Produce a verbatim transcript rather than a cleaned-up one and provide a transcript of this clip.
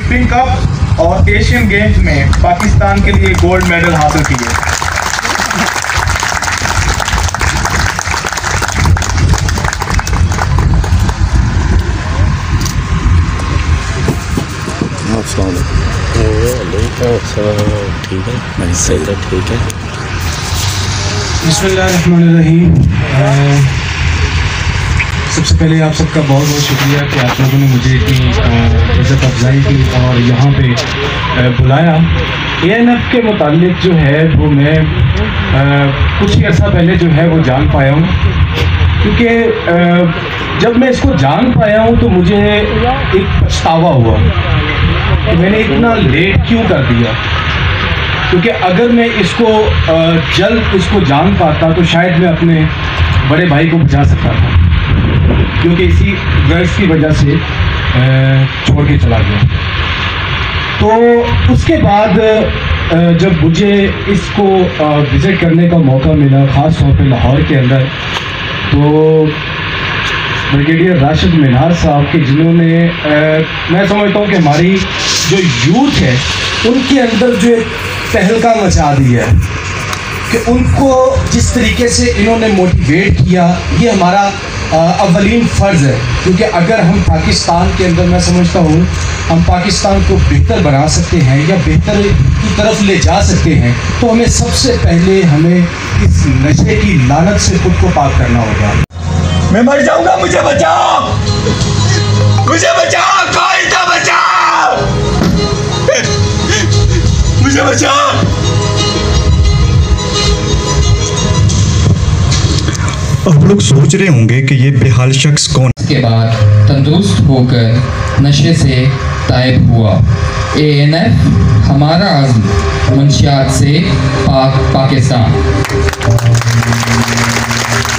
Spring cup और Asian games में पाकिस्तान के लिए गोल्ड मेडल हासिल किए। ठीक है, मैं सही था, ठीक है। बिस्मिल्लाहिर्रहमानिर्रहीम। सबसे पहले आप सबका बहुत बहुत शुक्रिया कि आप लोगों ने मुझे इतनी इज़्ज़त अफजाई की और यहाँ पे बुलाया। ए एन एफ के मुतालिक जो है वो मैं कुछ ही अर्सा पहले जो है वो जान पाया हूँ, क्योंकि जब मैं इसको जान पाया हूँ तो मुझे एक पछतावा हुआ कि मैंने इतना लेट क्यों कर दिया। क्योंकि अगर मैं इसको जल्द इसको जान पाता तो शायद मैं अपने बड़े भाई को बचा सकता था, क्योंकि इसी ड्रग्स की वजह से छोड़ के चला गया। तो उसके बाद जब मुझे इसको विज़िट करने का मौका मिला, ख़ास तौर पे लाहौर के अंदर, तो ब्रिगेडियर राशिद मीनार साहब के जिन्होंने मैं समझता हूँ कि हमारी जो यूथ है उनके अंदर जो एक तहलका मचा दी है, कि उनको जिस तरीके से इन्होंने मोटिवेट किया, ये हमारा अव्वलीन फ़र्ज़ है। क्योंकि अगर हम पाकिस्तान के अंदर, मैं समझता हूँ हम पाकिस्तान को बेहतर बना सकते हैं या बेहतर की तरफ ले जा सकते हैं, तो हमें सबसे पहले हमें इस नशे की लानत से खुद को पाक करना होगा। मैं मर जाऊंगा, मुझे बचाओ, मुझे बचाओ, कोई तो बचाओ, मुझे बचाओ। अब लोग सोच रहे होंगे कि ये बेहाल शख्स कौन। इसके बाद तंदुरुस्त होकर नशे से तायब हुआ। ए एन एफ हमारा आज़म, मंशियात से पाक पाकिस्तान।